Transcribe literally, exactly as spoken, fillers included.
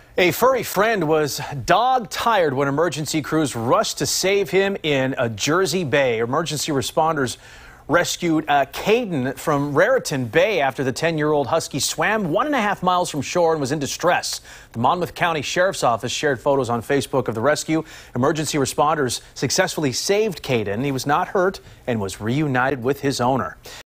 A furry friend was dog-tired when emergency crews rushed to save him in a Jersey Bay. Emergency responders rescued uh, Caden from Raritan Bay after the ten-year-old husky swam one and a half miles from shore and was in distress. The Monmouth County Sheriff's Office shared photos on Facebook of the rescue. Emergency responders successfully saved Caden. He was not hurt and was reunited with his owner.